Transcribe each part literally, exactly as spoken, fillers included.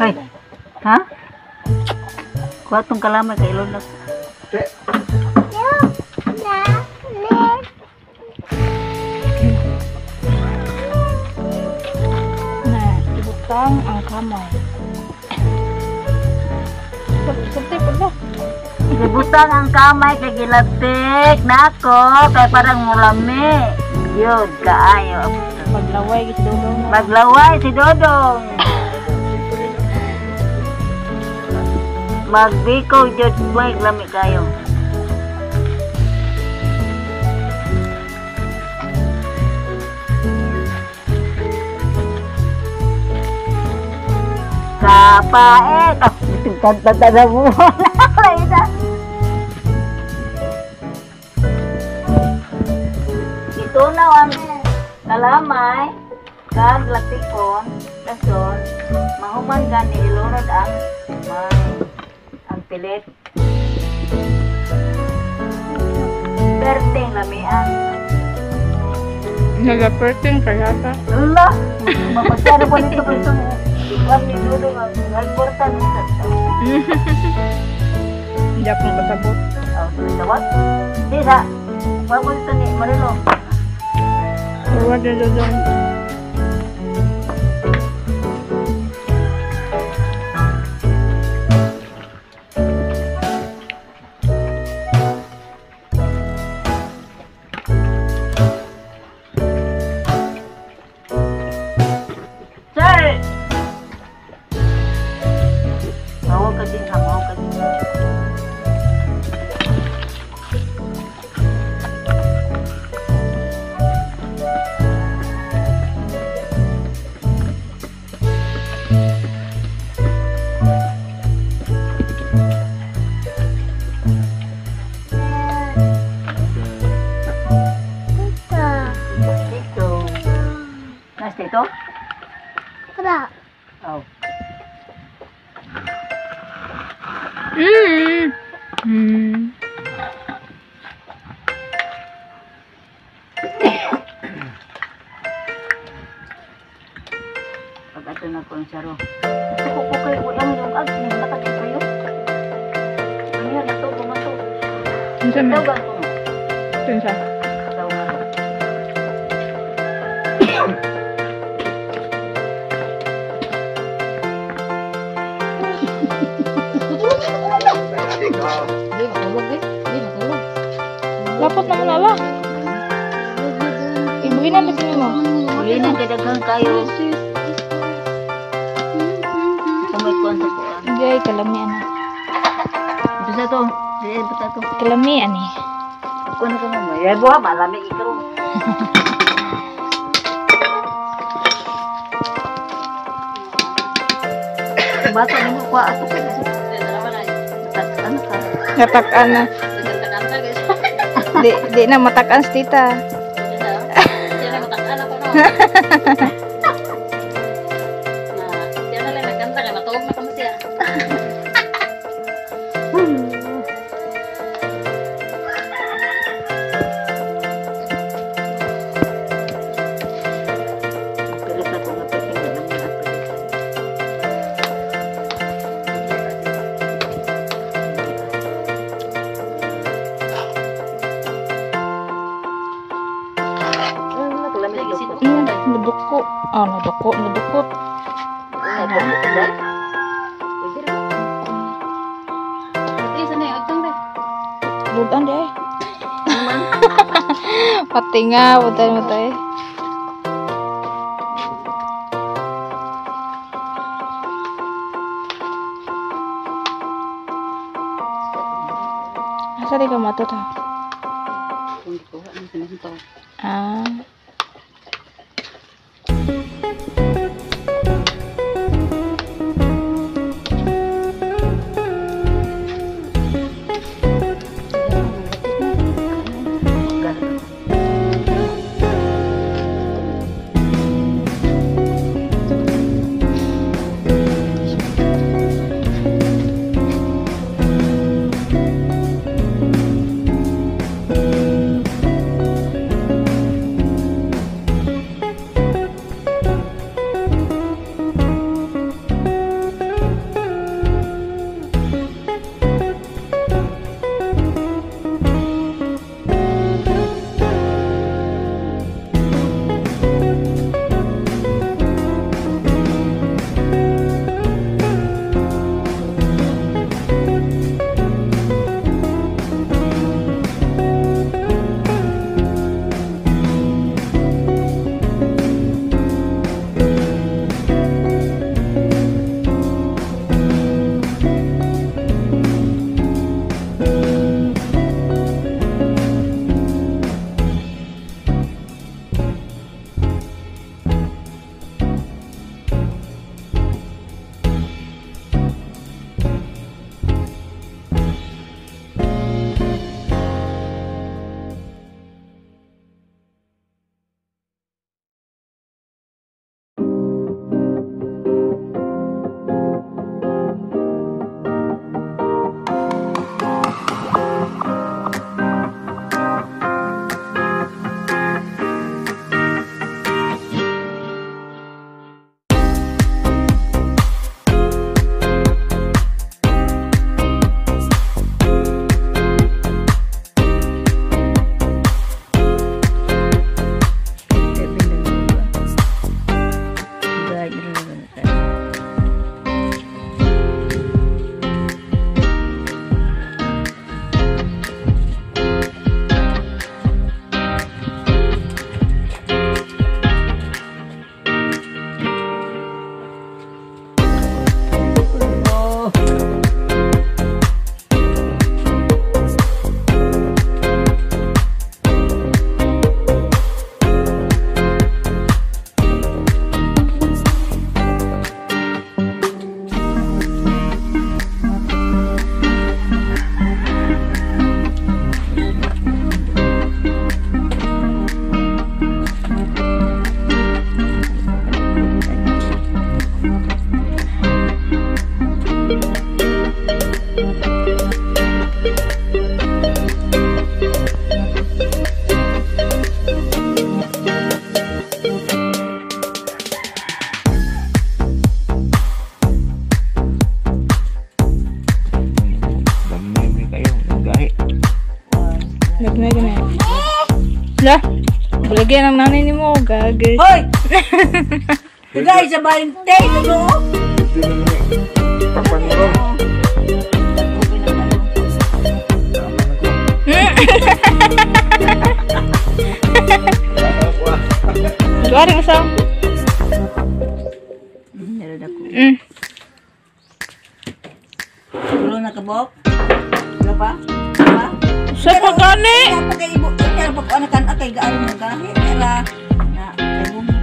Ay, ha? Kuha tong kalamay kay ilod na. Nah, ibutang ang kamay. Sabti po na. Ibutang ang kamay kay gilatik nako kay parang mulami. Yun, kaayo. Maglaway si Dodong. Maglaway si Dodong. Magbiko jud may lami kayo. Kapaet. Ah, kanta na mo. Ito na ang kalamay, kag latikon, dason, mahuman gani ilunod ang may ang pilit. Perting lamian. Nagaperting kaya ka. Allah, mapasyado po nito po itong kami dulo nga nagportan. Hindi akong kasabot. Oh, tawag? Di sa, papunta ni Marilo. Huwag na Dodong. Sir! Mawag ka din ha, mawag ka din. Dito. Nas dito? Ada. Oh. Hmm. Hmm. Pag ato na po ang saro. Ito ko po kayo. Wala mo yung ag. Nakatid kayo. Ano yan? Ito, bumato. Ano sa Tawagan ko mo. Saan siya? Tawagan ko. Lapot naman ala. Ibuhin na kasi mo. Uli na kadaghang kayo. Kumikuan sa kuan. Hindi ay kalamian na. Ito sa to. Sige, ito sa to. Kalamian eh. Kuan na ka mo. Ay, buha. Malamig ikaw. Bata mo ko ato ko. Ano ka? Natakan na. Di, di na matakan si tita. Hmm, naduko. Ah, naduko, nadukot. Budan deh. Pati nga, budan mo tayo. Asa di ka matot ha? Ah. Lah, bulagyan ang nanay ni mo, gagas. Hoy! Bigay sa bainte, dulo. Papan mo. Luar yang sa. Meron ako. Mm. Dulo na kabok. Ano pa? Ano pa? Sa pagani. Kaya pa kay ibo, kaya pa ko anakan akay gaano mo gahi. Era na kay bumi.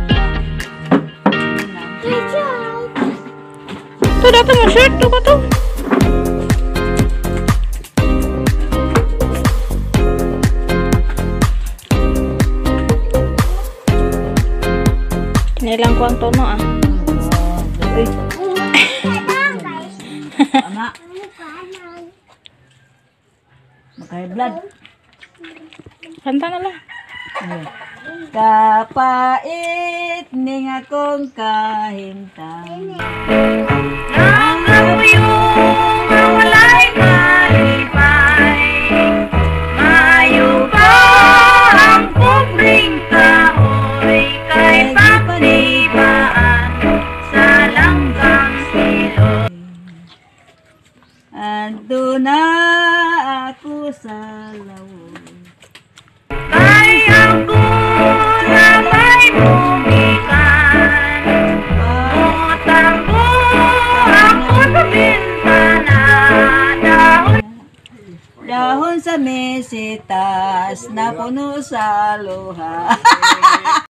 Tuh datang mo shirt tuh ka to. Kinilang ko ang tono ah. Uy. Ana. Makay blood. Kanta na lang. Kapait ning akong kahintang. Ando na ako sa lawon. Dahon sa mesitas na puno sa luha.